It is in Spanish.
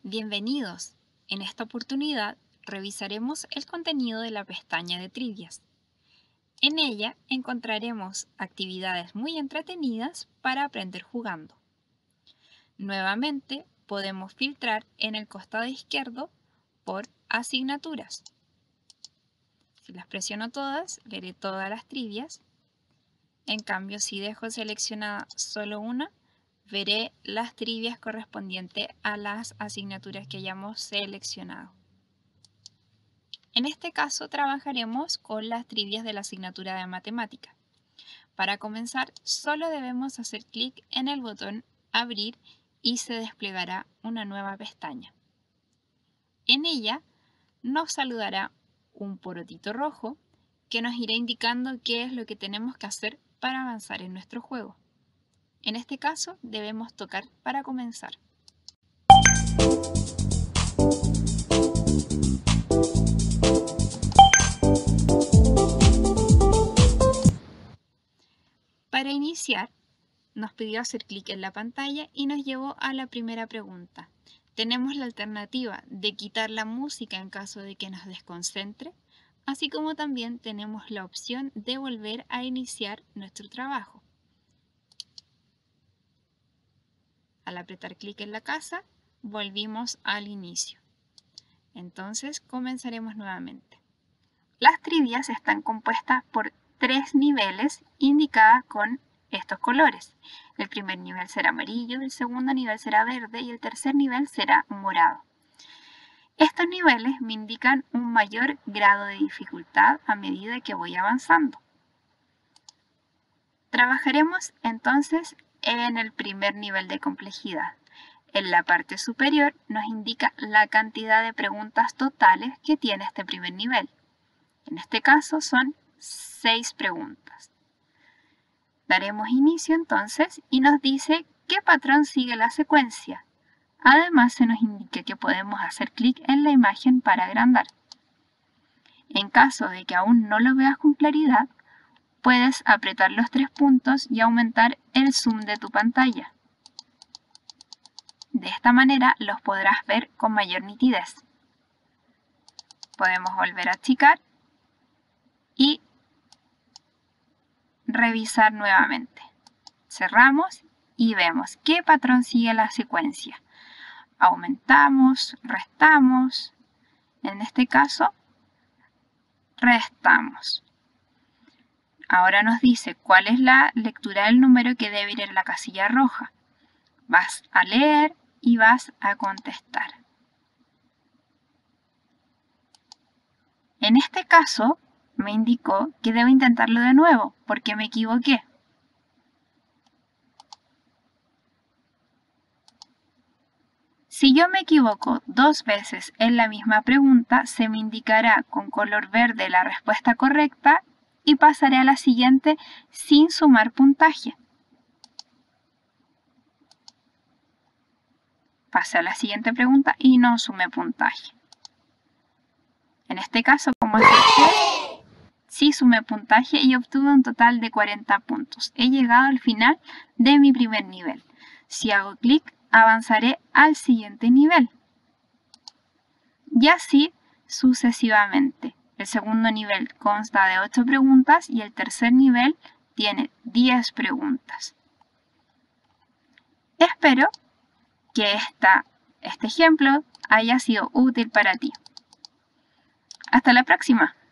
Bienvenidos. En esta oportunidad revisaremos el contenido de la pestaña de trivias. En ella encontraremos actividades muy entretenidas para aprender jugando. Nuevamente podemos filtrar en el costado izquierdo por asignaturas. Si las presiono todas, veré todas las trivias. En cambio, si dejo seleccionada solo una, veré las trivias correspondientes a las asignaturas que hayamos seleccionado. En este caso trabajaremos con las trivias de la asignatura de matemática. Para comenzar, solo debemos hacer clic en el botón Abrir y se desplegará una nueva pestaña. En ella nos saludará un porotito rojo que nos irá indicando qué es lo que tenemos que hacer para avanzar en nuestro juego. En este caso, debemos tocar para comenzar. Para iniciar, nos pidió hacer clic en la pantalla y nos llevó a la primera pregunta. Tenemos la alternativa de quitar la música en caso de que nos desconcentre, así como también tenemos la opción de volver a iniciar nuestro trabajo. Al apretar clic en la casa, volvimos al inicio. Entonces comenzaremos nuevamente. Las trivias están compuestas por 3 niveles indicadas con estos colores. El primer nivel será amarillo, el segundo nivel será verde y el tercer nivel será morado. Estos niveles me indican un mayor grado de dificultad a medida que voy avanzando. Trabajaremos entonces en el primer nivel de complejidad. En la parte superior nos indica la cantidad de preguntas totales que tiene este primer nivel. En este caso son 6 preguntas. Daremos inicio entonces y nos dice qué patrón sigue la secuencia. Además se nos indica que podemos hacer clic en la imagen para agrandar. En caso de que aún no lo veas con claridad, puedes apretar los 3 puntos y aumentar el zoom de tu pantalla. De esta manera los podrás ver con mayor nitidez. Podemos volver a achicar y revisar nuevamente. Cerramos y vemos qué patrón sigue la secuencia. Aumentamos, restamos. En este caso, restamos. Ahora nos dice cuál es la lectura del número que debe ir en la casilla roja. Vas a leer y vas a contestar. En este caso, me indicó que debo intentarlo de nuevo porque me equivoqué. Si yo me equivoco 2 veces en la misma pregunta, se me indicará con color verde la respuesta correcta y pasaré a la siguiente sin sumar puntaje. Pasé a la siguiente pregunta y no sumé puntaje. En este caso, como acerté, sí sumé puntaje y obtuve un total de 40 puntos. He llegado al final de mi primer nivel. Si hago clic, avanzaré al siguiente nivel. Y así sucesivamente. El segundo nivel consta de 8 preguntas y el tercer nivel tiene 10 preguntas. Espero que este ejemplo haya sido útil para ti. Hasta la próxima.